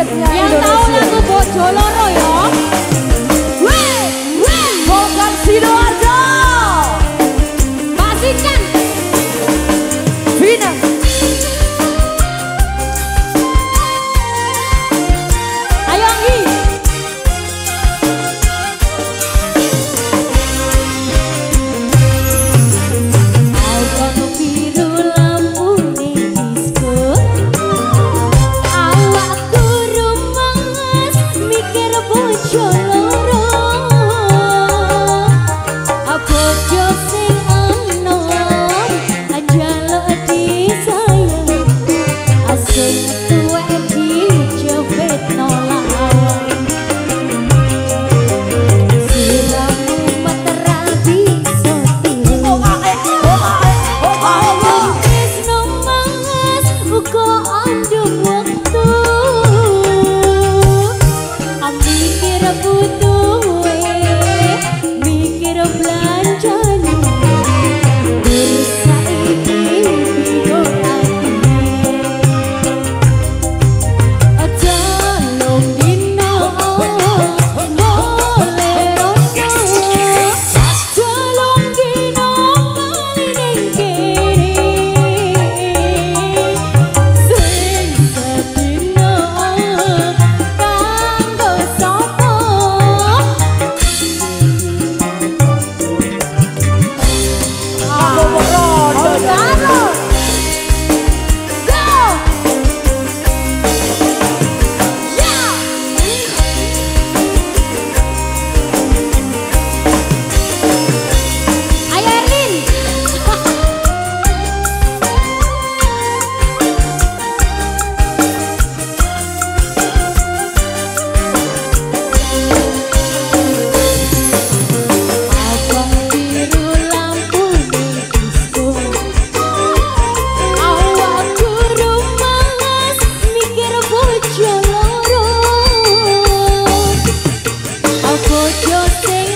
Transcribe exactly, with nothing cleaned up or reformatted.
Spesialnya yang tahu lagu Bojo Loro ya. Wih, wih, Bongkar Sidoarjo, Pastikan Vina. ayo Anggi. Abang biru lampu disco, awakku rumangas mikir bojo loro. Bojo sing enom njaluk disayang, asing tuwek dijepit nolak. Siramu metera bisa tiru, tresno mangas uga andum wektu. Mikir butuhe, mikir belanjane, terus saiki bingung lagi. Jalung dino boleh rondo, jalung dino kali ning kene, sing sedina kanggo sapa? Aku merondo Karo go ya. Ayo Erlin. Abang biru lampu disco, awakku rumangas mikir bojo loro. Bojo sing